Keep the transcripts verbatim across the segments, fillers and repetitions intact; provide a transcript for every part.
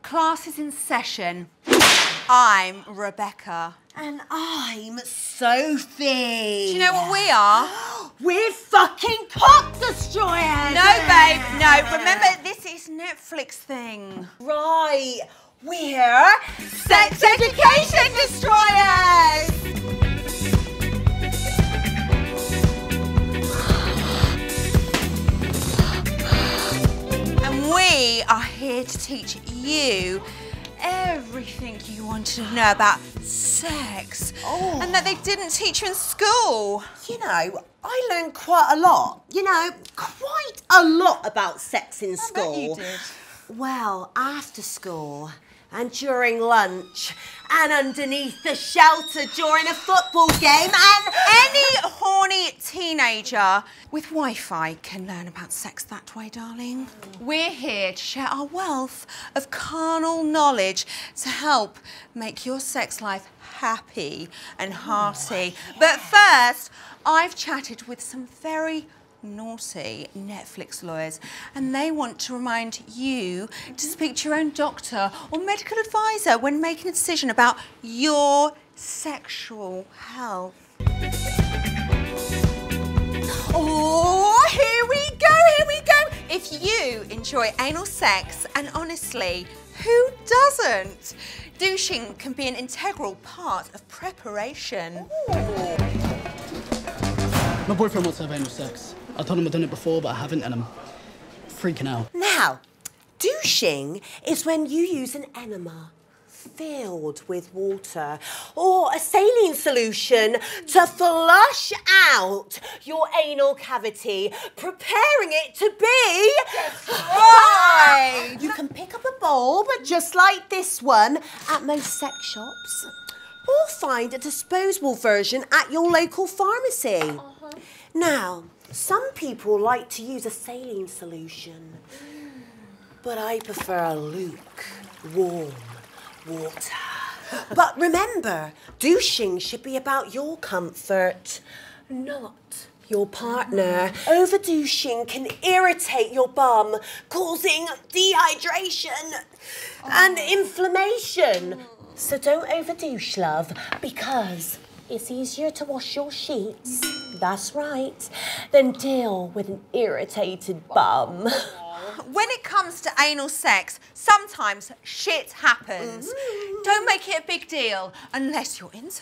class is in session. I'm Rebecca. And I'm Sophie. Do you know what we are? We're fucking cock destroyers! No, babe, no. Remember, this is Netflix thing. Right. We're sex education destroyers! And we are here to teach you everything you wanted to know about sex. Oh. And that they didn't teach you in school. You know, I learned quite a lot. You know, quite a lot about sex in school. I bet you did. Well, after school and during lunch and underneath the shelter during a football game and... Any horny teenager with Wi-Fi can learn about sex that way, darling. We're here to share our wealth of carnal knowledge to help make your sex life happy and hearty. Oh, yeah. But first, I've chatted with some very naughty Netflix lawyers, and they want to remind you to speak to your own doctor or medical advisor when making a decision about your sexual health. Oh, here we go, here we go. If you enjoy anal sex, and honestly, who doesn't? Douching can be an integral part of preparation. Ooh. My boyfriend wants to have anal sex. I told him I'd done it before, but I haven't, and I'm freaking out. Now, douching is when you use an enema filled with water or a saline solution to flush out your anal cavity, preparing it to be... Right! You can pick up a bulb just like this one at most sex shops, or find a disposable version at your local pharmacy. Uh-huh. Now, some people like to use a saline solution, but I prefer a lukewarm water. But remember, douching should be about your comfort, not your partner. Over-douching can irritate your bum, causing dehydration oh. and inflammation. So don't over-douche, love, because it's easier to wash your sheets, that's right, than deal with an irritated bum. When it comes to anal sex, sometimes shit happens. Mm-hmm. Don't make it a big deal unless you're into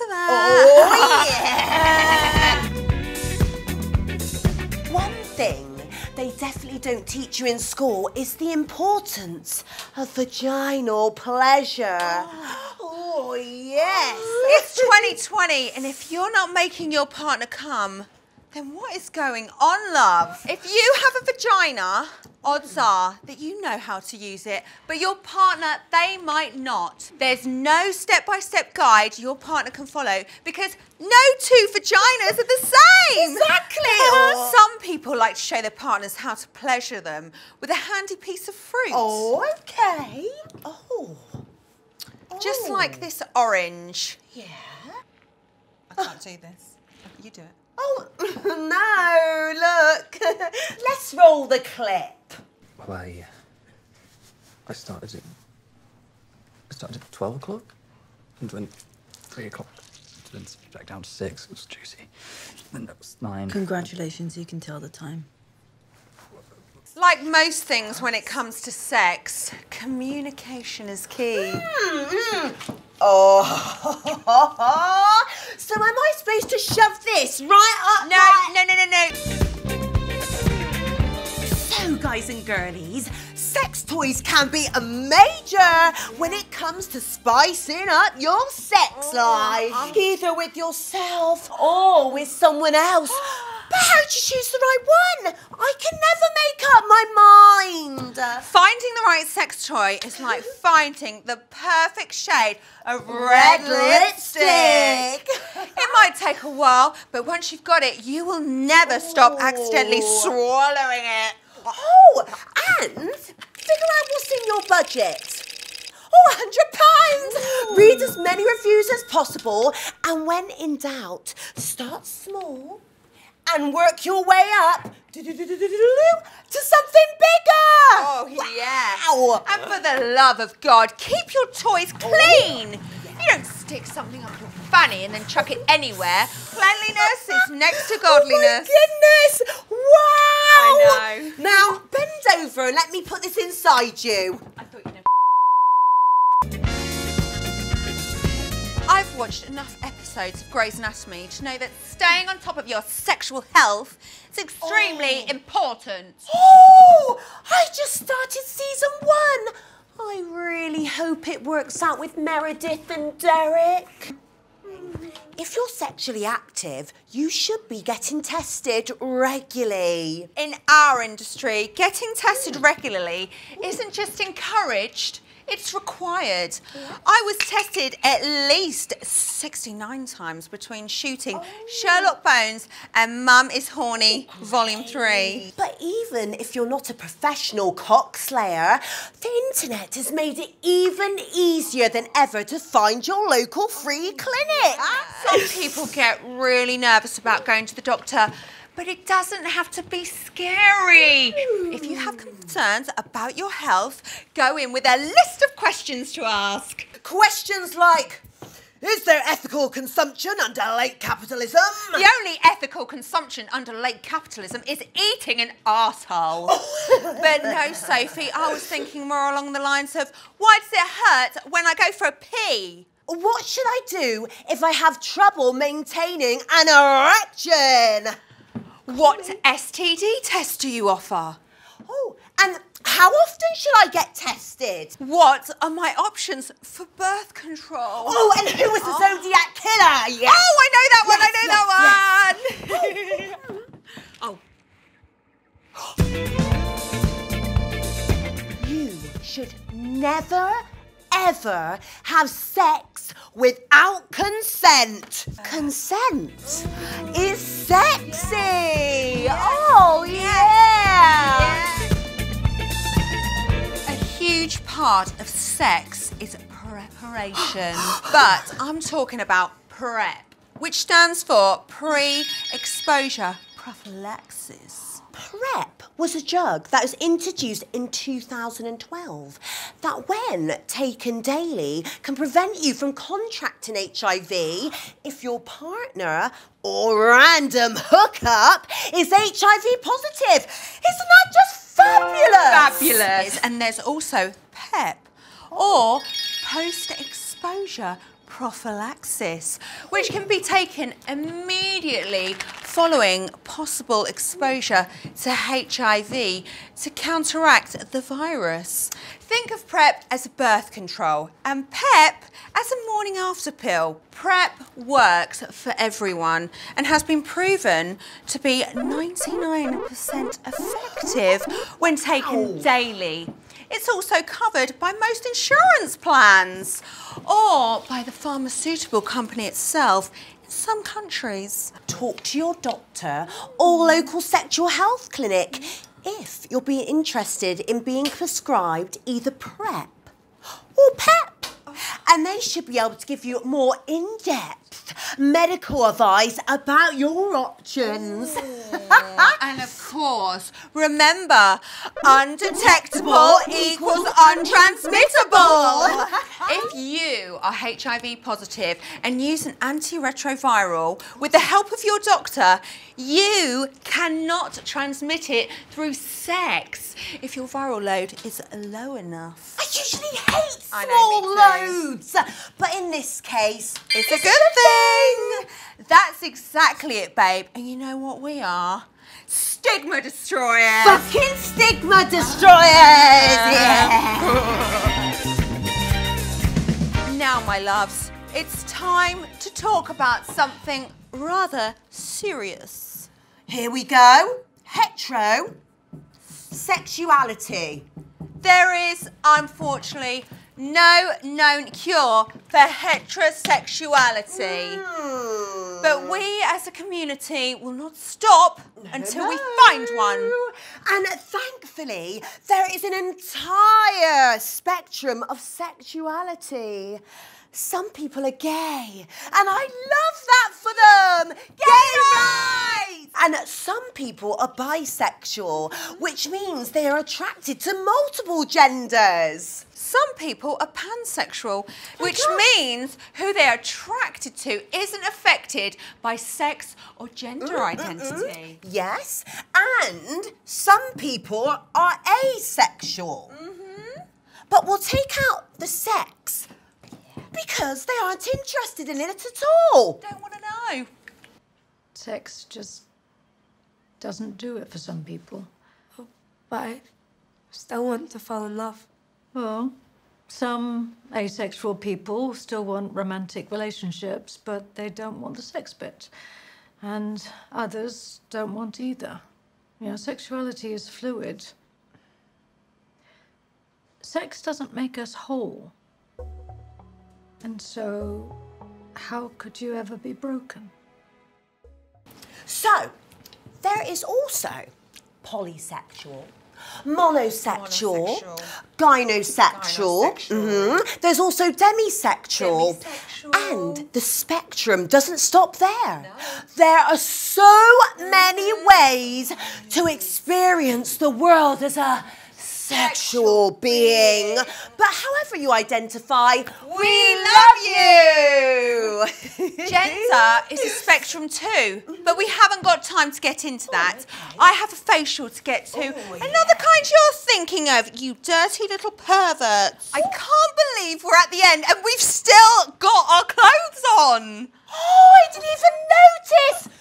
that. Oh, yeah! One thing they definitely don't teach you in school is the importance of vaginal pleasure. Oh, yes! It's twenty twenty, and if you're not making your partner come, then what is going on, love? If you have a vagina, odds are that you know how to use it, but your partner, they might not. There's no step-by-step guide your partner can follow because no two vaginas are the same. Exactly. Oh. Some people like to show their partners how to pleasure them with a handy piece of fruit. Oh, okay. Oh. Just like this orange. Yeah. I can't do this. You do it. Oh, no, look. Let's roll the clip. Well, I, I started at, I started at twelve o'clock and went three o'clock. Then back down to six, it was juicy. Then that was nine. Congratulations, you can tell the time. Like most things when it comes to sex, communication is key. Mm-hmm. Oh, so am I supposed to shove this right up? No, no, no, no, no. So, guys and girlies, sex toys can be a major when it comes to spicing up your sex life, either with yourself or with someone else. But how'd you choose the right one? I can never make up my mind. Finding the right sex toy is like finding the perfect shade of red, red lipstick. It might take a while, but once you've got it, you will never Ooh. stop accidentally swallowing it. Oh, and figure out what's in your budget. Oh, one hundred pounds! Read as many reviews as possible, and when in doubt, start small and work your way up to something bigger. Oh, yeah. Wow. And for the love of God, keep your toys clean. You don't stick something up your fanny and then chuck it anywhere. Cleanliness is next to godliness. Oh, my goodness. Wow. I know. Now, bend over and let me put this inside you. I thought you know. I've watched enough episodes of Grey's Anatomy to know that staying on top of your sexual health is extremely Oh. important. Oh, I just started season one. I really hope it works out with Meredith and Derek. If you're sexually active, you should be getting tested regularly. In our industry, getting tested regularly isn't just encouraged, it's required. I was tested at least sixty-nine times between shooting Sherlock Bones and Mum is Horny Volume three. But even if you're not a professional cockslayer, the internet has made it even easier than ever to find your local free clinic. Some people get really nervous about going to the doctor, but it doesn't have to be scary. If you have concerns about your health, go in with a list of questions to ask. Questions like, is there ethical consumption under late capitalism? The only ethical consumption under late capitalism is eating an arsehole. But no, Sophie, I was thinking more along the lines of, why does it hurt when I go for a pee? What should I do if I have trouble maintaining an erection? What S T D test do you offer? Oh, and how often should I get tested? What are my options for birth control? Oh, and who was the Zodiac Killer? Yes. Oh, I know that one, Yes, I know that one! Oh. You should never, ever have sex without consent. Consent is sexy. Oh, yeah. A huge part of sex is preparation. But I'm talking about PrEP, which stands for pre-exposure prophylaxis. PrEP was a drug that was introduced in two thousand twelve that, when taken daily, can prevent you from contracting H I V if your partner or random hookup is H I V positive. Isn't that just fabulous? Fabulous. And there's also PEP, or post-exposure prophylaxis, which can be taken immediately following possible exposure to H I V to counteract the virus. Think of PrEP as birth control and PEP as a morning after pill. PrEP works for everyone and has been proven to be ninety-nine percent effective when taken daily. It's also covered by most insurance plans or by the pharmaceutical company itself in some countries. Talk to your doctor or local sexual health clinic if you're being interested in being prescribed either PrEP or PEP. And they should be able to give you more in-depth medical advice about your options. And of course, remember, undetectable equals untransmittable. If you are H I V positive and use an antiretroviral with the help of your doctor, you cannot transmit it through sex if your viral load is low enough. I usually hate I small know, me loads, but in this case, It's a good thing. That's exactly it, babe. And you know what we are? Stigma destroyers. fucking stigma destroyers. Yeah. Now, my loves, it's time to talk about something rather serious. Here we go. Heterosexuality. There is, unfortunately, no known cure for heterosexuality. Hmm. But we as a community will not stop until we find one. And thankfully, there is an entire spectrum of sexuality. some people are gay, and I love that for them. Gay rights! And some people are bisexual, which means they are attracted to multiple genders. Some people are pansexual, which means who they're attracted to isn't affected by sex or gender mm, identity. Mm, mm. Yes, and some people are asexual. Mm-hmm. But we'll take out the sex because they aren't interested in it at all. Don't want to know. Sex just doesn't do it for some people. But I still want to fall in love. Well, some asexual people still want romantic relationships, but they don't want the sex bit. And others don't want either. You know, sexuality is fluid. Sex doesn't make us whole. And so, how could you ever be broken? So, there is also polysexual, monosexual, Monosexual. gynosexual. Gynosexual. Mm-hmm. There's also demisexual. Demisexual. And the spectrum doesn't stop there. No. There are so many ways to experience the world as a sexual being. But however you identify, we love you! Gender is a spectrum too, but we haven't got time to get into that. Oh, okay. I have a facial to get to. Oh, Another yeah. kind you're thinking of, you dirty little perverts. I can't believe we're at the end and we've still got our clothes on. Oh, I didn't even notice!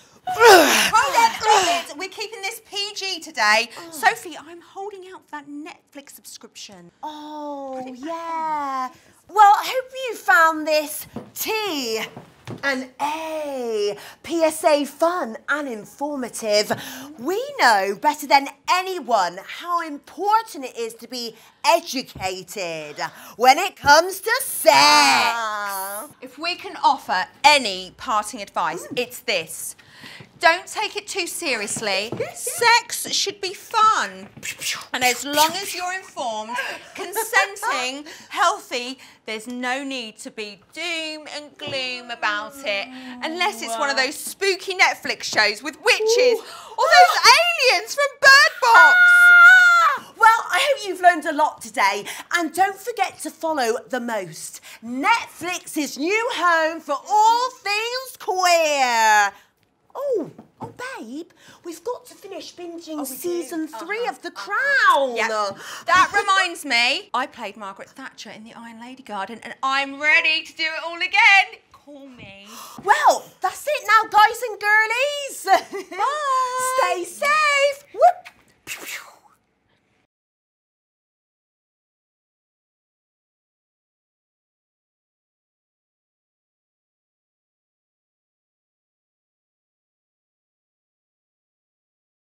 We're keeping this P G today. Oh. Sophie, I'm holding out for that Netflix subscription. Oh, yeah. Well, I hope you found this T and A. P S A fun and informative. We know better than anyone how important it is to be educated when it comes to sex. Uh. If we can offer any parting advice, mm. it's this. Don't take it too seriously. Sex should be fun. And as long as you're informed, consenting, healthy, there's no need to be doom and gloom about it. Unless it's one of those spooky Netflix shows with witches or those aliens from Bird Box. Well, I hope you've learned a lot today. And don't forget to follow The Most, Netflix's new home for all things queer. Oh, oh, babe, we've got to finish binging oh, season do. three uh-huh. of The Crown. Yep. That reminds me, I played Margaret Thatcher in The Iron Lady Garden and I'm ready to do it all again. Call me. Well, that's it now, guys and girlies. Bye. Stay safe. Whoop.